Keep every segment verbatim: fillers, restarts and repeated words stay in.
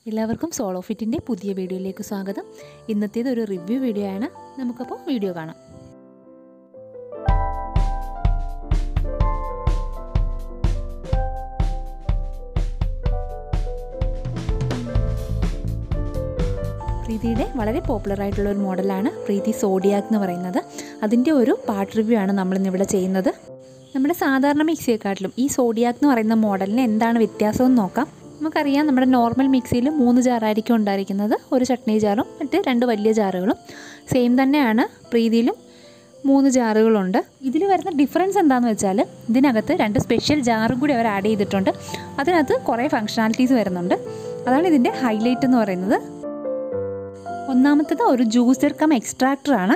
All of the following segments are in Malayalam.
എല്ലാവർക്കും സോളോ ഫിറ്റിൻ്റെ പുതിയ വീഡിയോയിലേക്ക് സ്വാഗതം. ഇന്നത്തേത് ഒരു റിവ്യൂ വീഡിയോ ആണ്. നമുക്കപ്പോൾ വീഡിയോ കാണാം. പ്രീതിയുടെ വളരെ പോപ്പുലർ ആയിട്ടുള്ള ഒരു മോഡലാണ് പ്രീതി സോഡിയാക് എന്ന് പറയുന്നത്. അതിൻ്റെ ഒരു പാർട്ട് റിവ്യൂ ആണ് നമ്മളിന്നിവിടെ ചെയ്യുന്നത്. നമ്മുടെ സാധാരണ മിക്സിയെക്കാട്ടിലും ഈ സോഡിയാക് എന്ന് പറയുന്ന മോഡലിന് എന്താണ് വ്യത്യാസമെന്ന് നോക്കാം. നമുക്കറിയാം, നമ്മുടെ നോർമൽ മിക്സിയിൽ മൂന്ന് ജാറായിരിക്കും ഉണ്ടായിരിക്കുന്നത്. ഒരു ചട്നി ജാറും മറ്റ് രണ്ട് വലിയ ജാറുകളും. സെയിം തന്നെയാണ് പ്രീതിയിലും മൂന്ന് ജാറുകളുണ്ട്. ഇതിൽ വരുന്ന ഡിഫറൻസ് എന്താണെന്ന് വെച്ചാൽ ഇതിനകത്ത് രണ്ട് സ്പെഷ്യൽ ജാറും കൂടി അവർ ആഡ് ചെയ്തിട്ടുണ്ട്. അതിനകത്ത് കുറേ ഫങ്ഷണാലിറ്റീസ് വരുന്നുണ്ട്. അതാണ് ഇതിൻ്റെ ഹൈലൈറ്റ് എന്ന് പറയുന്നത്. ഒന്നാമത്തേത് ഒരു ജ്യൂസർ കം എക്സ്ട്രാക്ടറാണ്.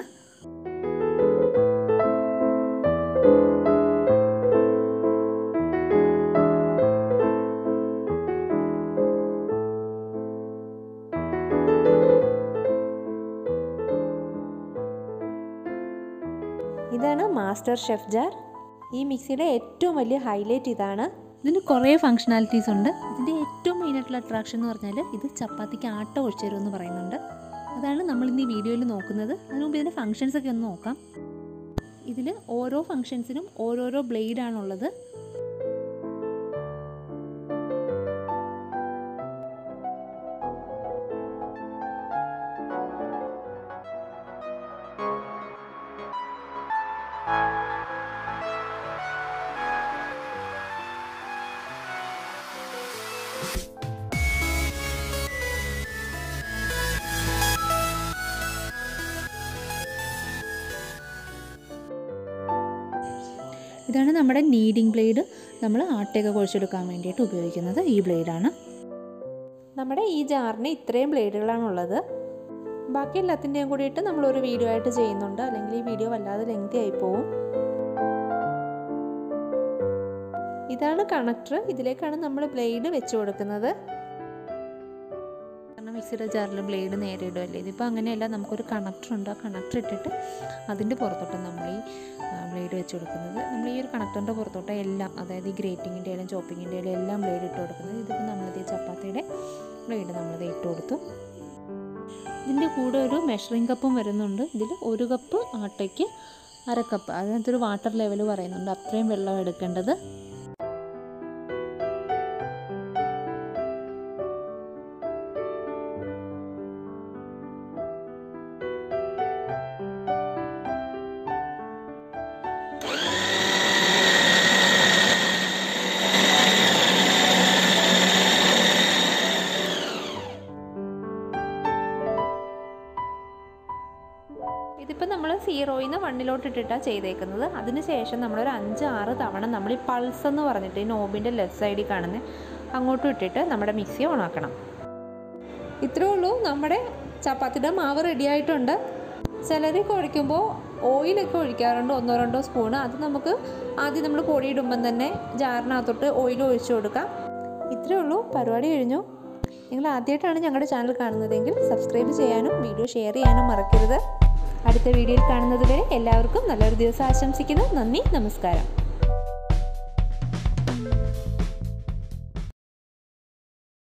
ഇതാണ് മാസ്റ്റർ ഷെഫ് ജാർ. ഈ മിക്സിയുടെ ഏറ്റവും വലിയ ഹൈലൈറ്റ് ഇതാണ്. ഇതിന് കുറേ ഫങ്ഷണാലിറ്റീസ് ഉണ്ട്. ഇതിൻ്റെ ഏറ്റവും മെയിനായിട്ടുള്ള അട്രാക്ഷൻ എന്ന് പറഞ്ഞാൽ ഇത് ചപ്പാത്തിക്ക് ആട്ട ഒഴിച്ചു തരുമെന്ന് പറയുന്നുണ്ട്. അതാണ് നമ്മൾ ഇന്ന് ഈ വീഡിയോയിൽ നോക്കുന്നത്. അതിന് മുമ്പ് ഇതിൻ്റെ ഫങ്ഷൻസൊക്കെ ഒന്ന് നോക്കാം. ഇതിൽ ഓരോ ഫങ്ഷൻസിനും ഓരോരോ ബ്ലേഡാണുള്ളത്. ഇതാണ് നമ്മുടെ നീഡിങ് ബ്ലേഡ്. നമ്മൾ ആട്ടയൊക്കെ കുഴച്ചെടുക്കാൻ വേണ്ടിയിട്ട് ഉപയോഗിക്കുന്നത് ഈ ബ്ലേഡാണ്. നമ്മുടെ ഈ ജാറിന് ഇത്രയും ബ്ലേഡുകളാണുള്ളത്. ബാക്കി എല്ലാത്തിൻ്റെയും കൂടിയിട്ട് നമ്മളൊരു വീഡിയോ ആയിട്ട് ചെയ്യുന്നുണ്ട്. അല്ലെങ്കിൽ ഈ വീഡിയോ വല്ലാതെ ലെങ്തി ആയി പോവും. ഇതാണ് കണക്ടർ. ഇതിലേക്കാണ് നമ്മൾ ബ്ലേഡ് വെച്ച് കൊടുക്കുന്നത്. കാരണം മിക്സിയുടെ ജാറിൽ ബ്ലേഡ് നേരെ ഇടുമല്ലേ. ഇതിപ്പോൾ അങ്ങനെയല്ല, നമുക്കൊരു കണക്ടർ ഉണ്ട്. ആ കണക്ടർ ഇട്ടിട്ട് അതിൻ്റെ പുറത്തോട്ട് നമ്മൾ ഈ ബ്ലേഡ് വെച്ച് കൊടുക്കുന്നത്. നമ്മൾ ഈ ഒരു കണക്ടറിൻ്റെ പുറത്തോട്ട് എല്ലാം, അതായത് ഈ ഗ്രേറ്റിങ്ങിൻ്റെ ആയാലും ചോപ്പിങ്ങിൻ്റെ ആയാലും എല്ലാം ബ്ലേഡ് ഇട്ട് കൊടുക്കുന്നത്. ഇതിപ്പോൾ നമ്മളിത് ചപ്പാത്തിയുടെ ബ്ലേഡ് നമ്മളിത് ഇട്ട് കൊടുത്തു. ഇതിൻ്റെ കൂടെ ഒരു മെഷറിംഗ് കപ്പും വരുന്നുണ്ട്. ഇതിൽ ഒരു കപ്പ് ആട്ടയ്ക്ക് അര കപ്പ്, അതിനകത്തൊരു വാട്ടർ ലെവൽ പറയുന്നുണ്ട്. അത്രയും വെള്ളം എടുക്കേണ്ടത്. ഇതിപ്പോൾ നമ്മൾ സീറോയിൽ നിന്ന് വണ്ണിലോട്ട് ഇട്ടിട്ടാണ് ചെയ്തേക്കുന്നത്. അതിനുശേഷം നമ്മളൊരു അഞ്ച് ആറ് തവണ നമ്മൾ ഈ പൾസ് എന്ന് പറഞ്ഞിട്ട് ഈ നോബിൻ്റെ ലെഫ്റ്റ് സൈഡിൽ കാണുന്നത് അങ്ങോട്ടും ഇട്ടിട്ട് നമ്മുടെ മിക്സി ഓണാക്കണം. ഇത്രയേ ഉള്ളൂ. നമ്മുടെ ചപ്പാത്തിയുടെ മാവ് റെഡി ആയിട്ടുണ്ട്. ചിലർ കുഴയ്ക്കുമ്പോൾ ഓയിലൊക്കെ ഒഴിക്കാറുണ്ട്, ഒന്നോ രണ്ടോ സ്പൂണ്. അത് നമുക്ക് ആദ്യം നമ്മൾ പൊടിയിടുമ്പം തന്നെ ജാറിനകത്തോട്ട് ഓയിൽ ഒഴിച്ചു കൊടുക്കാം. ഇത്രയേ ഉള്ളൂ, പരിപാടി കഴിഞ്ഞു. നിങ്ങൾ ആദ്യമായിട്ടാണ് ഞങ്ങളുടെ ചാനൽ കാണുന്നതെങ്കിൽ സബ്സ്ക്രൈബ് ചെയ്യാനും വീഡിയോ ഷെയർ ചെയ്യാനും മറക്കരുത്. അടുത്ത വീഡിയോയിൽ കാണുന്നത് വരെ എല്ലാവർക്കും നല്ലൊരു ദിവസം ആശംസിക്കുന്നു. നന്ദി, നമസ്കാരം.